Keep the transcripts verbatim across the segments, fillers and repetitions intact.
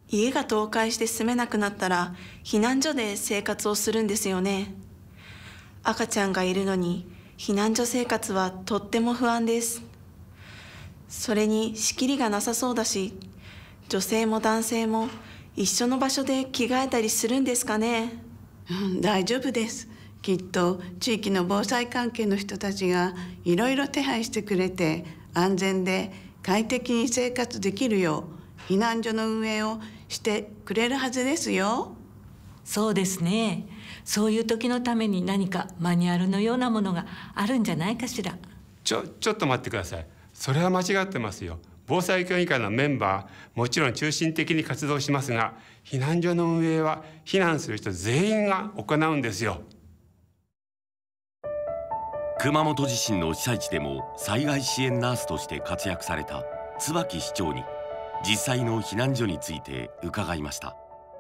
家が倒壊して住めなくなったら避難所で生活をするんですよね。赤ちゃんがいるのに避難所生活はとっても不安です。それに仕切りがなさそうだし、女性も男性も一緒の場所で着替えたりするんですかね。 うん、大丈夫です。きっと地域の防災関係の人たちがいろいろ手配してくれて、安全で快適に生活できるよう避難所の運営をしてくれるはずですよ。 そうですね。そういう時のために何かマニュアルのようなものがあるんじゃないかしら。 ちょちょっと待ってください。それは間違ってますよ。防災協議会のメンバーもちろん中心的に活動しますが、避難所の運営は避難する人全員が行うんですよ。 熊本地震の被災地でも災害支援ナースとして活躍された椿市長に実際の避難所について伺いました。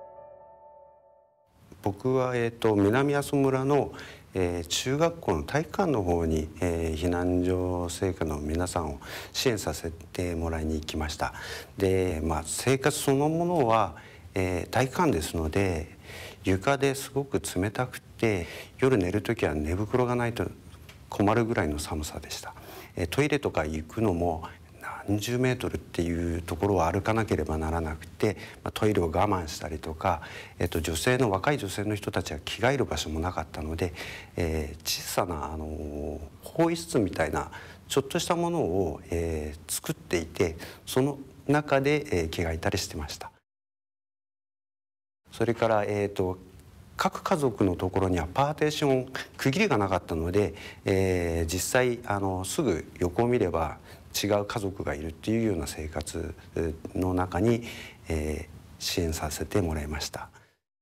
僕は、えー、と南阿蘇村の、えー、中学校の体育館の方に、えー、避難所生活の皆さんを支援させてもらいに行きました。で、まあ、生活そのものは、えー、体育館ですので床ですごく冷たくて、夜寝る時は寝袋がないと困るぐらいの寒さでした。えー、トイレとか行くのも何十メートルっていうところを歩かなければならなくて、まあ、トイレを我慢したりとか、えっと、女性の若い女性の人たちは着替える場所もなかったので、えー、小さなあの更衣室みたいなちょっとしたものを、えー、作っていて、その中で、えー、着替えたりしてました。それから、えーと各家族のところにはパーテーション区切りがなかったので、えー、実際あのすぐ横を見れば違う家族がいるっていうような生活の中に、えー、支援させてもらいました。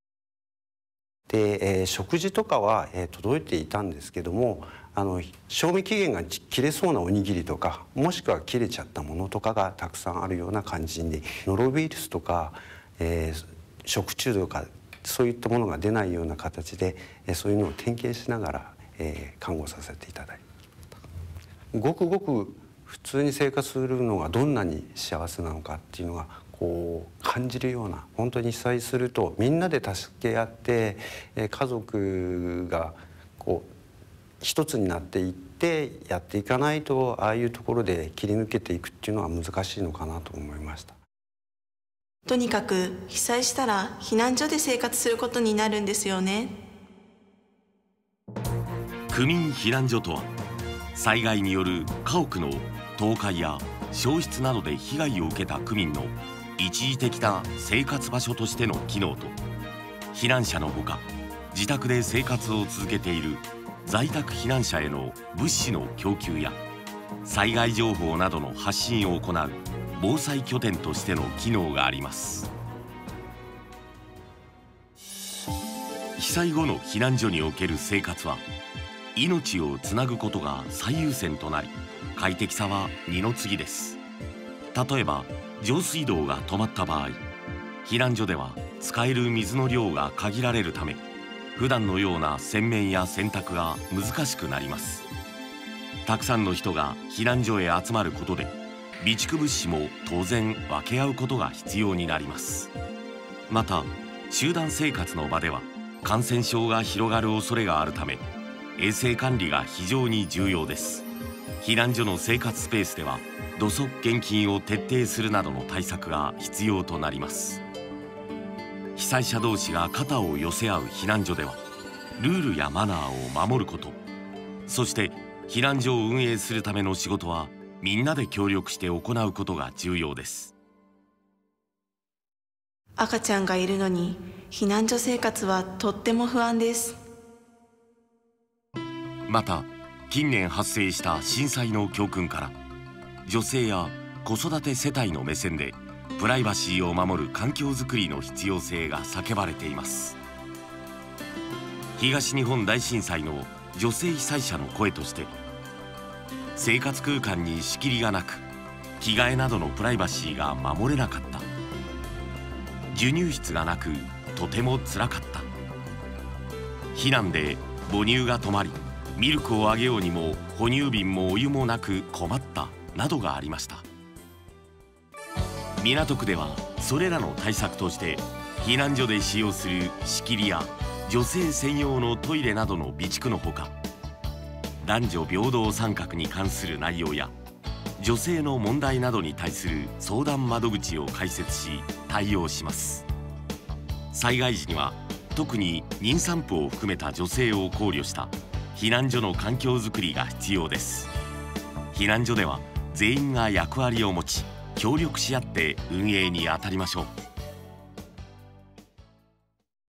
で、えー、食事とかは、えー、届いていたんですけども、あの賞味期限が切れそうなおにぎりとか、もしくは切れちゃったものとかがたくさんあるような感じで、ノロウイルスとか、えー、食中毒とかそういったものが出ないような形で、そういうのを点検しながら、えー、看護させていただいた。ごくごく普通に生活するのがどんなに幸せなのかっていうのがこう感じるような、本当に被災するとみんなで助け合って、えー、家族がこう一つになっていってやっていかないと、ああいうところで切り抜けていくっていうのは難しいのかなと思いました。 とにかく被災したら避難所で生活することになるんですよね。 区民避難所とは、災害による家屋の倒壊や焼失などで被害を受けた区民の一時的な生活場所としての機能と、避難者のほか自宅で生活を続けている在宅避難者への物資の供給や災害情報などの発信を行う防災拠点としての機能があります。被災後の避難所における生活は命をつなぐことが最優先となり、快適さは二の次です。例えば上水道が止まった場合、避難所では使える水の量が限られるため、普段のような洗面や洗濯が難しくなります。たくさんの人が避難所へ集まることで、備蓄物資も当然分け合うことが必要になります。また集団生活の場では感染症が広がる恐れがあるため、衛生管理が非常に重要です。避難所の生活スペースでは土足厳禁を徹底するなどの対策が必要となります。被災者同士が肩を寄せ合う避難所では、ルールやマナーを守ること、そして避難所を運営するための仕事はみんなで協力して行うことが重要です。 赤ちゃんがいるのに避難所生活はとっても不安です。 また近年発生した震災の教訓から、女性や子育て世帯の目線でプライバシーを守る環境づくりの必要性が叫ばれています。東日本大震災の女性被災者の声として、生活空間に仕切りがなく着替えなどのプライバシーが守れなかった、授乳室がなくとてもつらかった、避難で母乳が止まりミルクをあげようにも哺乳瓶もお湯もなく困ったなどがありました。港区ではそれらの対策として避難所で使用する仕切りや女性専用のトイレなどの備蓄のほか、男女平等参画に関する内容や女性の問題などに対する相談窓口を開設し対応します。災害時には特に妊産婦を含めた女性を考慮した避難所の環境づくりが必要です。避難所では全員が役割を持ち協力し合って運営に当たりましょう。